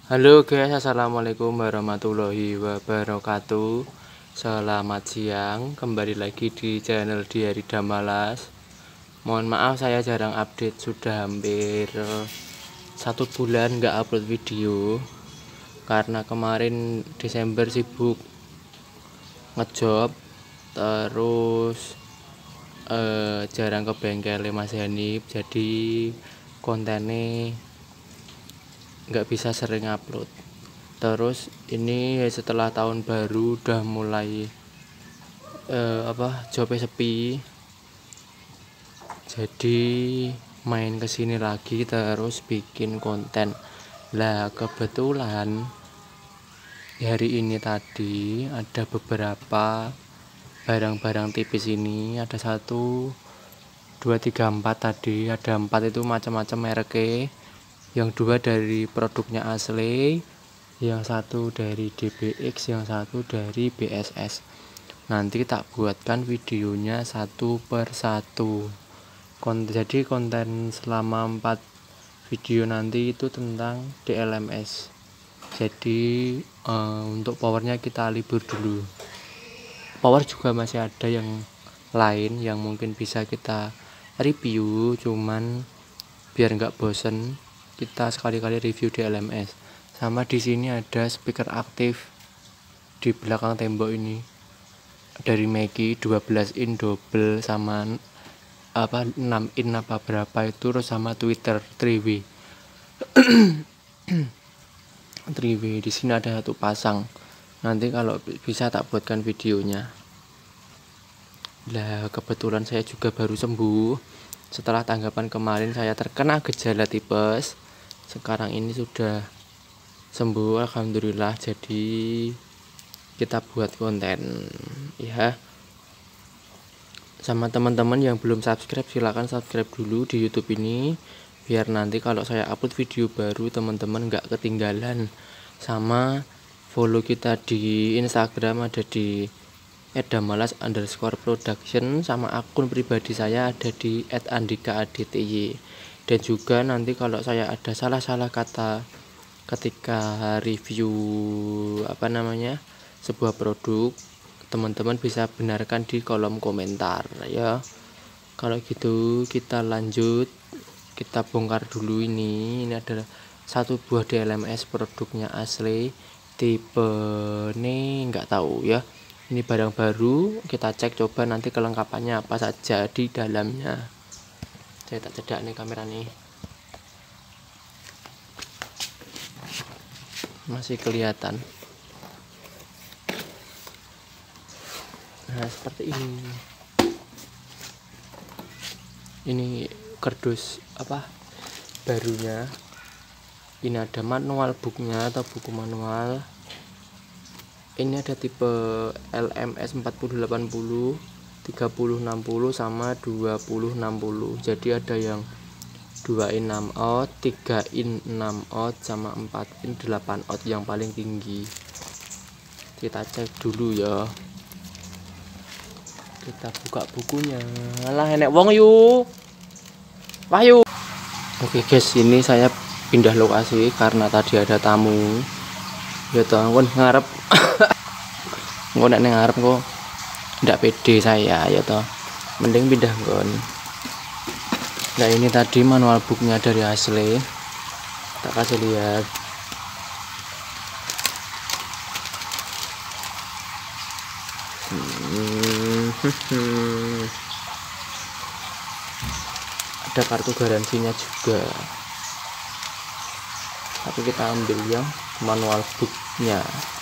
Halo guys, assalamualaikum warahmatullahi wabarakatuh. Selamat siang, kembali lagi di channel Diary Damalas. Mohon maaf saya jarang update, sudah hampir 1 bulan nggak upload video karena kemarin Desember sibuk ngejob, terus jarang ke bengkel Mas Hanif, jadi kontennya nggak bisa sering upload. Terus ini setelah tahun baru udah mulai jobnya sepi, jadi main kesini lagi terus bikin konten. Lah kebetulan hari ini tadi ada beberapa barang-barang tipis ini, ada 1, 2, 3, 4 tadi, ada 4 itu macam-macam mereknya. Yang 2 dari produknya asli, yang 1 dari DBX, yang 1 dari BSS. Nanti tak buatkan videonya 1 per 1. Jadi konten selama 4 video nanti itu tentang DLMS. Jadi untuk powernya kita libur dulu. Power juga masih ada yang lain yang mungkin bisa kita review, cuman biar nggak bosen kita sekali-kali review DLMS. Sama di sini ada speaker aktif di belakang tembok ini dari Maggie 12 in double sama 6 in apa berapa itu, terus sama Twitter 3W. 3W di sini ada 1 pasang. Nanti kalau bisa tak buatkan videonya. Lah kebetulan saya juga baru sembuh. Setelah tanggapan kemarin saya terkena gejala tipes, sekarang ini sudah sembuh alhamdulillah. Jadi kita buat konten ya. Sama teman-teman yang belum subscribe, silahkan subscribe dulu di YouTube ini, biar nanti kalau saya upload video baru teman-teman nggak ketinggalan. Sama follow kita di Instagram, ada di @damalas_production, sama akun pribadi saya ada di @andika_adty. Dan juga nanti kalau saya ada salah-salah kata ketika review sebuah produk, teman-teman bisa benarkan di kolom komentar ya. Kalau gitu kita lanjut, kita bongkar dulu ini. Ini adalah 1 buah DLMS produknya asli, tipe ini nggak tahu ya. Ini barang baru, kita cek coba nanti kelengkapannya apa saja di dalamnya. Saya tak cedak nih kamera nih, masih kelihatan. Nah seperti ini. Ini kardus barunya. Ini ada manual booknya atau buku manual. Ini ada tipe LMS 4080, 3060 sama 2060. Jadi ada yang 2 in 6 out, 3 in 6 out, sama 4 in 8 out yang paling tinggi. Kita cek dulu ya. Kita buka bukunya. Alah enek wong yuk. Wahyu. Oke guys, ini saya pindah lokasi karena tadi ada tamu. Ya toh, kon ngarep. Engko nek ngarep kok ndak pede saya ya toh. Mending pindah kon. Nah ini tadi manual booknya dari asli. Tak kasih lihat. Ada kartu garansinya juga. Tapi kita ambil yang manual booknya.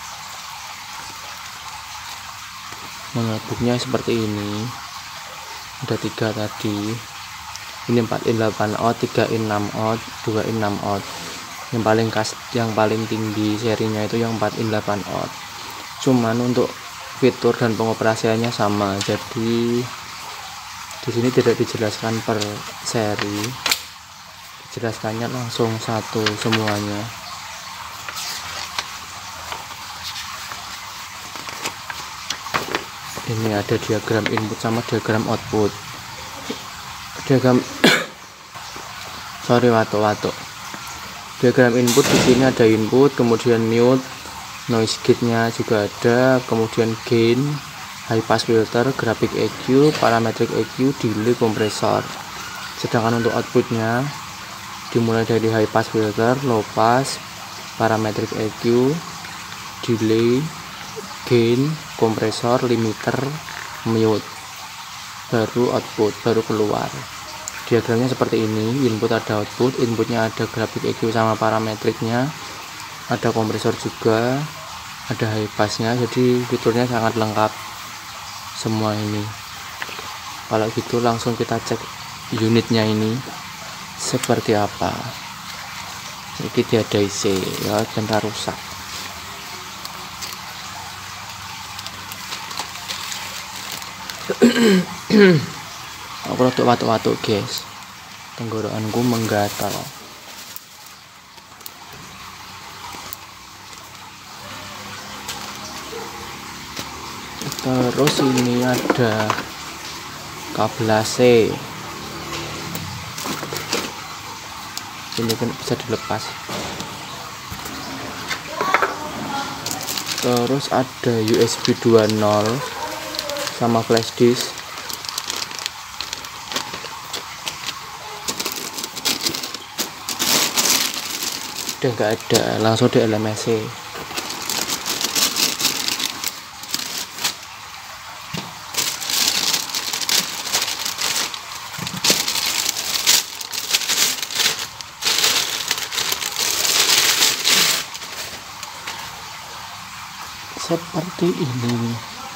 Manual booknya seperti ini. Ada 3 tadi. Ini 4 in 8 out, 3 in 6 out, 2 in 6 out. Yang paling tinggi serinya itu yang 4 in 8 out. Cuman untuk fitur dan pengoperasiannya sama. Jadi di sini tidak dijelaskan per seri, dijelaskannya langsung satu semuanya. Ini ada diagram input sama diagram output. Diagram sorry watuk Diagram input di sini ada input, kemudian mute, noise gate-nya juga ada, kemudian gain, high pass filter, graphic EQ, parametric EQ, delay, kompresor. Sedangkan untuk outputnya dimulai dari high pass filter, low pass, parametric EQ, delay, gain, kompresor, limiter, mute, baru output, baru keluar. Diagramnya seperti ini, input ada output, inputnya ada graphic EQ sama parametriknya, ada kompresor juga, ada high passnya, jadi fiturnya sangat lengkap semua ini. Kalau gitu langsung kita cek unitnya ini seperti apa. Ini dia DC ya, bentar rusak. Aku rodok watuk-watuk guys, tenggorokanku menggatal. Terus ini ada kabel AC, ini kan bisa dilepas. Terus ada USB 2.0 sama flash disk. Udah nggak ada, langsung di LMSC. Seperti ini.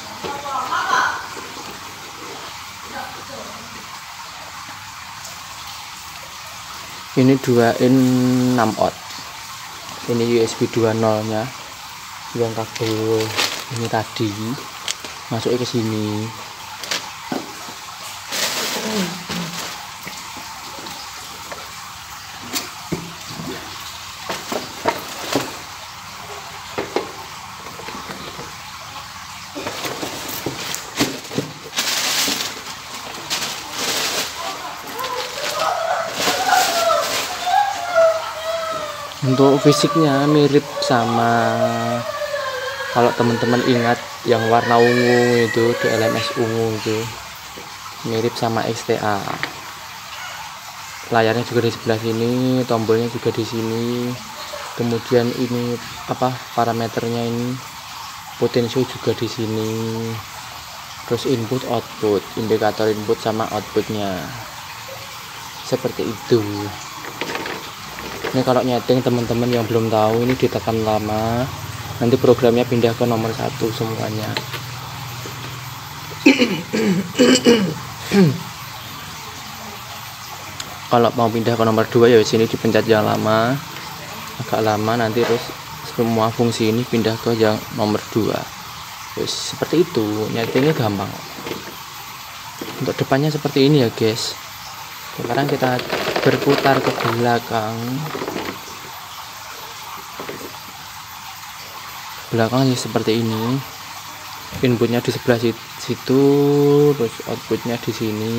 Ini 2 in 6 out. Ini USB 2.0 nya yang kabel ini tadi masuknya ke sini. Untuk fisiknya mirip sama, kalau teman-teman ingat yang warna ungu itu di LMS ungu itu, mirip sama XTA. Layarnya juga di sebelah sini, tombolnya juga di sini. Kemudian ini apa, parameternya ini, potensio juga di sini. Terus input output, indikator input sama outputnya seperti itu. Ini kalau nyeting teman-teman yang belum tahu, ini ditekan lama, nanti programnya pindah ke nomor 1 semuanya. Kalau mau pindah ke nomor 2 ya sini dipencet yang lama, agak lama, nanti terus semua fungsi ini pindah ke yang nomor 2. Terus seperti itu, nyetingnya gampang. Untuk depannya seperti ini ya guys. Sekarang kita berputar ke belakang. Belakangnya seperti ini. Inputnya di sebelah situ, terus outputnya di sini.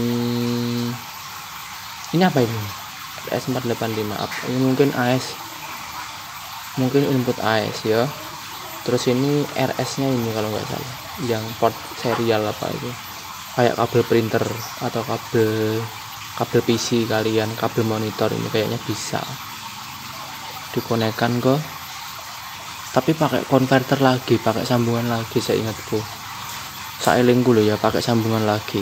Ini apa ini? S485 apa? Ini mungkin AS. Mungkin input AS ya. Terus ini RS-nya ini kalau nggak salah. Yang port serial apa itu? Kayak kabel printer atau kabel PC kalian, kabel monitor ini kayaknya bisa dikonekkan ke, tapi pakai konverter lagi, pakai sambungan lagi, saya ingatku, saya elingku loh ya, pakai sambungan lagi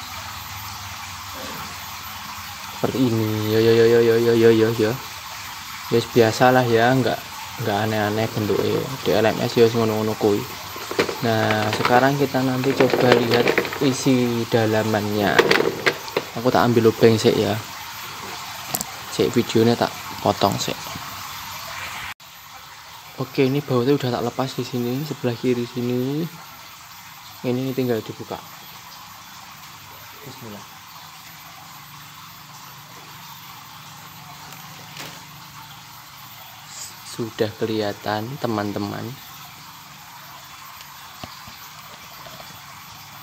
seperti ini. Yo ya biasalah ya, nggak aneh-aneh bentuknya di LMS ya, ngono-ngono kuy. Nah sekarang kita nanti coba lihat isi dalamannya. Aku tak ambil lubang sih ya, videonya tak potong sih. Oke, ini bautnya udah tak lepas di sini, sebelah kiri sini. Ini tinggal dibuka. Bismillah. Sudah kelihatan teman-teman.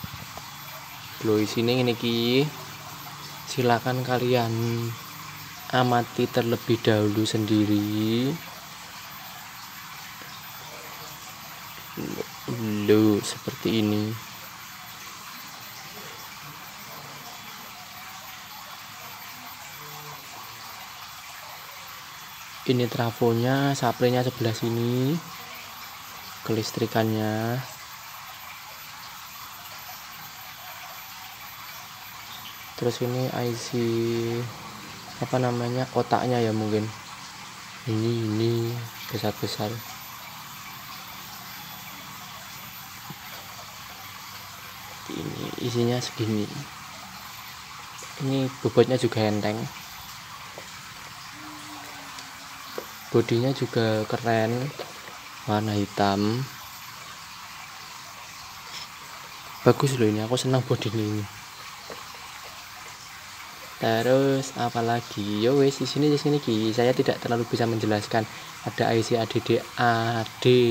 Loh, sini ini ki. Silakan kalian amati terlebih dahulu sendiri. Loh, seperti ini. Ini trafonya, saplenya sebelah sini, kelistrikannya. Terus ini IC apa namanya, kotaknya ya mungkin. Ini besar-besar. Ini isinya segini. Ini bobotnya juga enteng. Bodinya juga keren, warna hitam. Bagus loh ini, aku senang bodi ini. Terus apalagi? Yo wes di sini ki. Saya tidak terlalu bisa menjelaskan. Ada IC ADDA,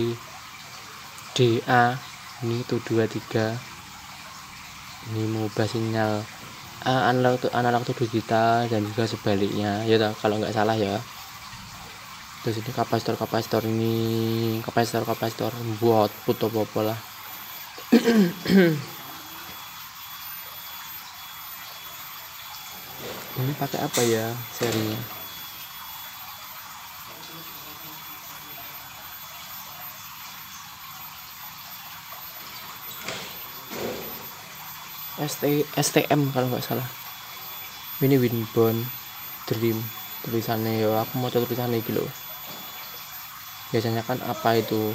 DA. Ini tuh 23. Ini mengubah sinyal analog to digital dan juga sebaliknya. Ya toh, kalau nggak salah ya. Terus ini kapasitor ini, kapasitor buat output apa lah. Ini pakai apa ya serinya? STM kalau nggak salah. Ini Winbond Dream tulisannya ya. Aku mau tulisannya gitu. Biasanya kan apa itu?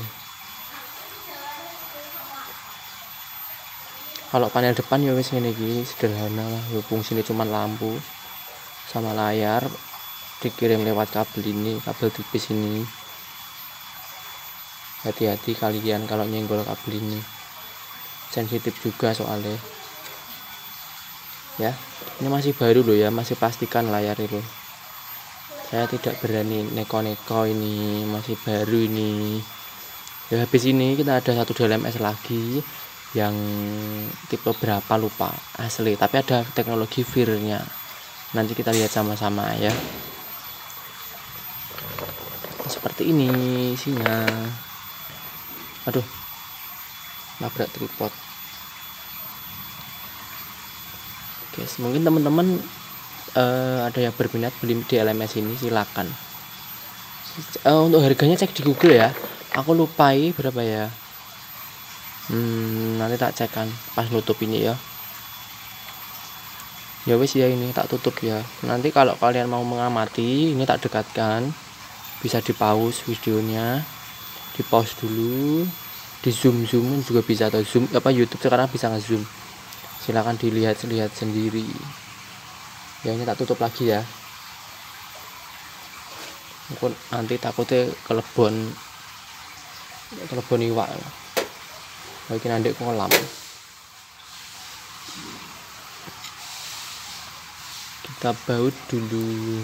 Kalau panel depan ya wis ngene iki, sederhana lah. Ya fungsinya cuma lampu sama layar, dikirim lewat kabel ini, kabel tipis ini. Hati-hati kalian kalau nyenggol kabel ini, sensitif juga soalnya. Ya, ini masih baru loh ya, masih pastikan layar itu. Saya tidak berani neko-neko, ini masih baru ini. Ya habis ini kita ada satu DLMS lagi yang tipe berapa lupa asli, tapi ada teknologi VIR-nya. Nanti kita lihat sama-sama ya. Seperti ini isinya. Aduh, nabrak tripod. Guys, mungkin teman-teman ada yang berminat beli DLMS ini, silakan. Untuk harganya cek di Google ya. Aku lupai berapa ya. Nanti tak cek kan pas nutup ini ya. Ya wis ya, ini tak tutup ya. Nanti kalau kalian mau mengamati, ini tak dekatkan. Bisa di pause videonya, di pause dulu, di zoom juga bisa, atau zoom apa YouTube sekarang bisa nge-zoom. Silakan dilihat sendiri. Ya ini tak tutup lagi ya. Mungkin nanti takutnya kelebon iwak. Lagi nanti kolam. Kita baut dulu.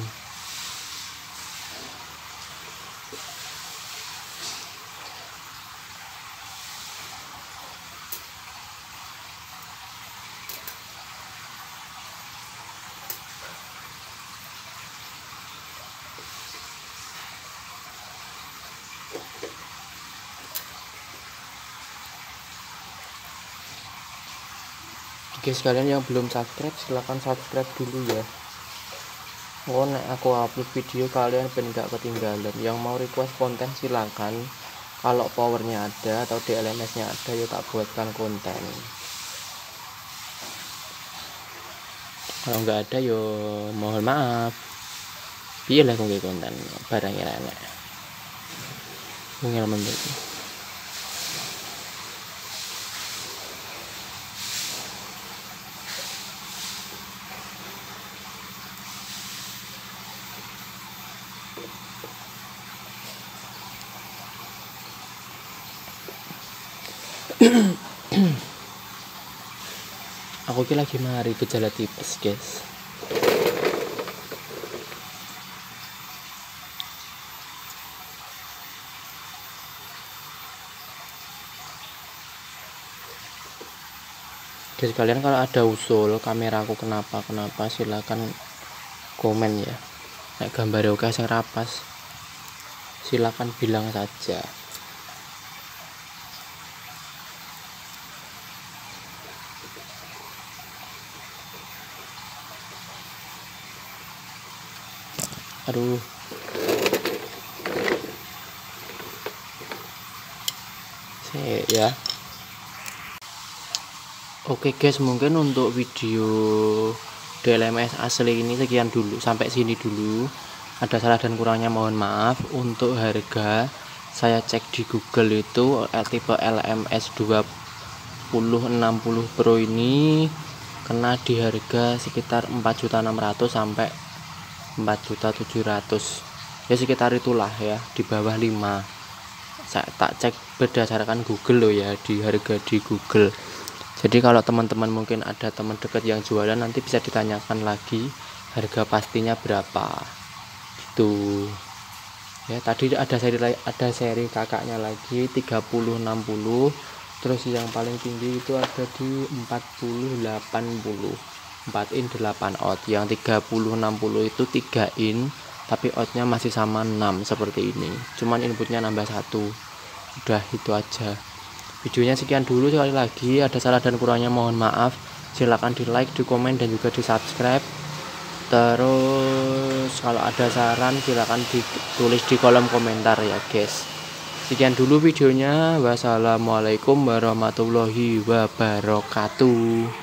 Guys, kalian yang belum subscribe silahkan subscribe dulu ya. Nek aku upload video kalian ben gak ketinggalan. Yang mau request konten silahkan. Kalau powernya ada atau DLMS nya ada ya tak buatkan konten. Kalau nggak ada yo mohon maaf. Piye lah konten barangnya enak. Ngel menurut. Aku ki lagi mari gejala tipes, guys. Guys, kalian kalau ada usul kameraku kenapa silakan komen ya. nek gambar oke sing rapas silakan bilang saja. Aduh, sih ya. Oke guys, mungkin untuk video DLMS asli ini sekian dulu, sampai sini dulu. Ada salah dan kurangnya mohon maaf. Untuk harga saya cek di Google itu tipe LMS 2060 Pro ini kena di harga sekitar 4.600.000 sampai 4.700.000, ya sekitar itulah ya, di bawah 5. Saya tak cek berdasarkan Google loh ya, di harga di Google. Jadi kalau teman-teman mungkin ada teman dekat yang jualan, nanti bisa ditanyakan lagi harga pastinya berapa gitu ya. Tadi ada seri kakaknya lagi 3060, terus yang paling tinggi itu ada di 4080, 4 in 8 out. Yang 3060 itu 3 in tapi outnya masih sama 6 seperti ini, cuman inputnya nambah 1. Udah itu aja videonya, sekian dulu. Sekali lagi ada salah dan kurangnya mohon maaf. Silahkan di like, di komen, dan juga di subscribe. Terus kalau ada saran silahkan ditulis di kolom komentar ya guys. Sekian dulu videonya. Wassalamualaikum warahmatullahi wabarakatuh.